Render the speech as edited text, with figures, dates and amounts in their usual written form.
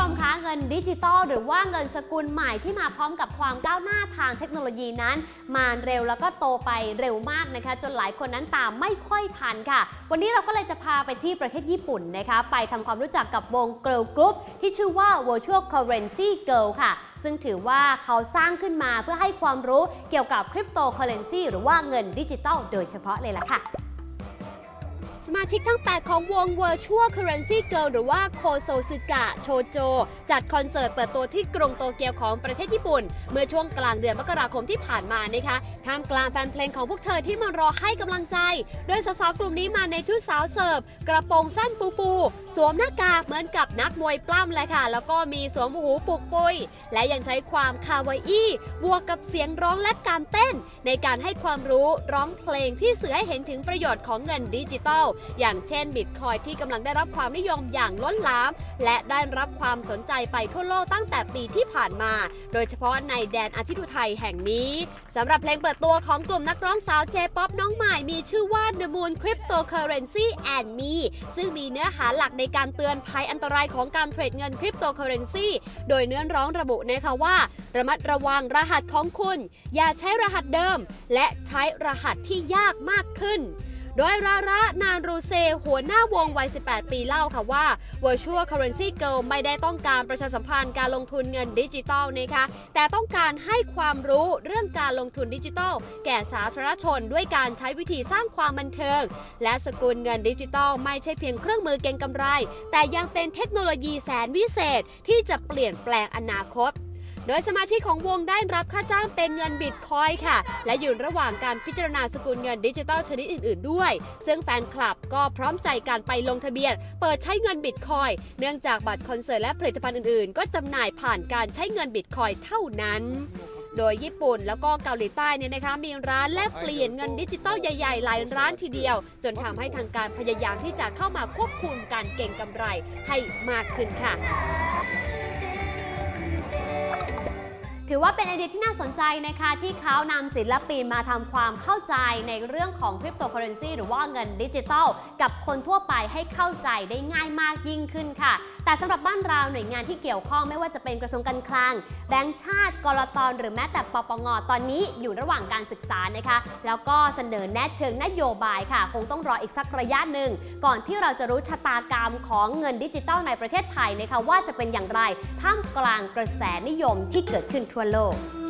ชมคะเงินดิจิตอลหรือว่าเงินสกุลใหม่ที่มาพร้อมกับความก้าวหน้าทางเทคโนโลยีนั้นมาเร็วแล้วก็โตไปเร็วมากนะคะจนหลายคนนั้นตามไม่ค่อยทันค่ะวันนี้เราก็เลยจะพาไปที่ประเทศญี่ปุ่นนะคะไปทำความรู้จักกับวง Girl Group ที่ชื่อว่า Virtual Currency Girl ค่ะซึ่งถือว่าเขาสร้างขึ้นมาเพื่อให้ความรู้เกี่ยวกับคริปโตเคอเรนซีหรือว่าเงินดิจิตอลโดยเฉพาะเลยล่ะค่ะสมาชิกทั้ง 8 ของวง Virtual Currency Girl หรือว่าโคโซซึกะโชโจจัดคอนเสิร์ตเปิดตัวที่กรุงโตเกียวของประเทศญี่ปุ่นเมื่อช่วงกลางเดือนมกราคมที่ผ่านมานะคะท่ามกลางแฟนเพลงของพวกเธอที่มารอให้กำลังใจโดยสาวๆกลุ่มนี้มาในชุดสาวเสิร์ฟกระโปรงสั้นฟูๆสวมหน้ากากเหมือนกับนักมวยปล้ำเลยค่ะแล้วก็มีสวมหูปุกปุยและยังใช้ความคาวาอี้บวกกับเสียงร้องและการเต้นในการให้ความรู้ร้องเพลงที่สื่อให้เห็นถึงประโยชน์ของเงินดิจิทัลอย่างเช่นบิตคอยที่กำลังได้รับความนิยมอย่างล้นหลามและได้รับความสนใจไปทั่วโลกตั้งแต่ปีที่ผ่านมาโดยเฉพาะในแดนอาทิตย์อุทัยแห่งนี้สำหรับเพลงเปิดตัวของกลุ่มนักร้องสาว J-POP น้องใหม่มีชื่อว่า The Moon Cryptocurrency and Me ซึ่งมีเนื้อหาหลักในการเตือนภัยอันตรายของการเทรดเงินคริปโตเคอเรนซีโดยเนื้อร้องระบุนะคะว่าระมัดระวังรหัสของคุณอย่าใช้รหัสเดิมและใช้รหัสที่ยากมากขึ้นโดยราระนานรูเซหัวหน้าวงวัย 18 ปีเล่าค่ะว่า Virtual Currency Girl ไม่ได้ต้องการประชาสัมพันธ์การลงทุนเงินดิจิทัลนะคะแต่ต้องการให้ความรู้เรื่องการลงทุนดิจิทัลแก่สาธารณชนด้วยการใช้วิธีสร้างความบันเทิงและสกุลเงินดิจิทัลไม่ใช่เพียงเครื่องมือเก็งกำไรแต่ยังเป็นเทคโนโลยีแสนวิเศษที่จะเปลี่ยนแปลงอนาคตโดยสมาชิกของวงได้รับค่าจ้างเป็นเงินบิตคอยน์ค่ะและอยู่ระหว่างการพิจารณาสกุลเงินดิจิทัลชนิดอื่นๆด้วยซึ่งแฟนคลับก็พร้อมใจการไปลงทะเบียนเปิดใช้เงินบิตคอยน์เนื่องจากบัตรคอนเสิร์ตและผลิตภัณฑ์อื่นๆก็จำหน่ายผ่านการใช้เงินบิตคอยน์เท่านั้นโดยญี่ปุ่นแล้วก็เกาหลีใต้เนี่ยนะคะมีร้านแลกเปลี่ยนเงินดิจิตอลใหญ่ๆหลายร้านทีเดียวจนทำให้ทางการพยายามที่จะเข้ามาควบคุมการเก็งกำไรให้มากขึ้นค่ะถือว่าเป็นไอเดียที่น่าสนใจนะคะที่เขานำศิลปินมาทำความเข้าใจในเรื่องของคริปโตเคอเรนซีหรือว่าเงินดิจิทัลกับคนทั่วไปให้เข้าใจได้ง่ายมากยิ่งขึ้นค่ะแต่สำหรับบ้านเราหน่วยงานที่เกี่ยวข้องไม่ว่าจะเป็นกระทรวงการคลังแบงก์ชาติกลต.หรือแม้แต่ปปง.ตอนนี้อยู่ระหว่างการศึกษานะคะแล้วก็เสนอแนะเชิงนโยบายค่ะคงต้องรออีกสักระยะหนึ่งก่อนที่เราจะรู้ชะตากรรมของเงินดิจิทัลในประเทศไทยนะคะว่าจะเป็นอย่างไรท่ามกลางกระแสนิยมที่เกิดขึ้นทั่วโลก